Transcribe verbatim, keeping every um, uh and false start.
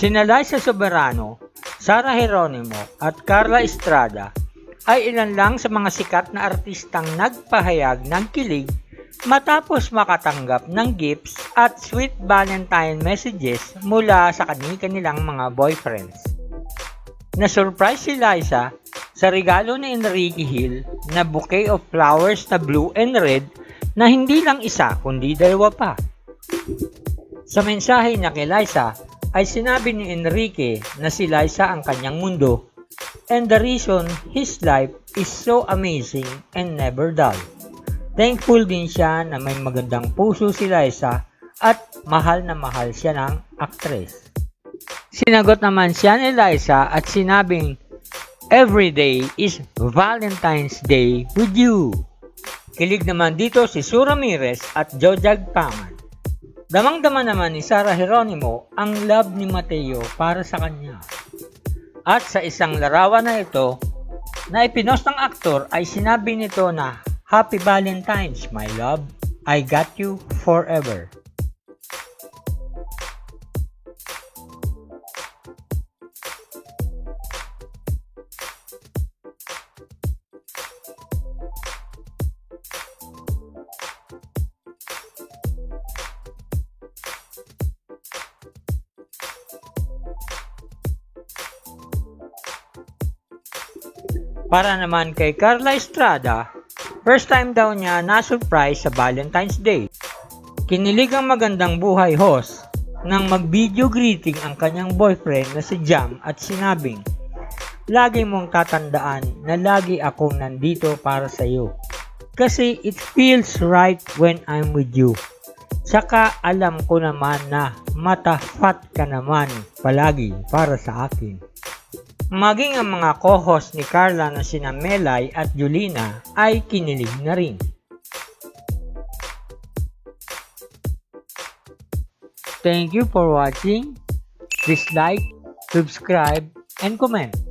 Sina Liza Soberano, Sarah Geronimo at Carla Estrada ay ilan lang sa mga sikat na artistang nagpahayag ng kilig matapos makatanggap ng gifts at sweet Valentine messages mula sa kani-kanilang mga boyfriends. Na-surprise si Liza sa regalo ni Enrique Hill na bouquet of flowers na blue and red na hindi lang isa kundi dalawa pa. Sa mensahe niya kay Liza ay sinabi ni Enrique na si Liza ang kanyang mundo and the reason his life is so amazing and never dull. Thankful din siya na may magandang puso si Liza at mahal na mahal siya ng aktres. Sinagot naman siya ni Liza at sinabing, "Every day is Valentine's Day with you." Kilig naman dito si Sue Ramirez at Jojag Pangan. Damang-dama naman ni Sarah Geronimo ang love ni Mateo para sa kanya. At sa isang larawan na ito, na ipinost ng aktor ay sinabi nito na, "Happy Valentine's, my love. I got you forever." Para naman kay Carla Estrada, first time daw niya na-surprise sa Valentine's Day. Kinilig ang magandang buhay host nang mag-video greeting ang kanyang boyfriend na si Jam at sinabing, "Lagi mong tatandaan na lagi akong nandito para sa iyo. Kasi it feels right when I'm with you. Saka alam ko naman na mata-fat ka naman palagi para sa akin." Maging ang mga co-host ni Carla na sina Melay at Julina ay kinilig na rin. Thank you for watching. Please like, subscribe, and comment.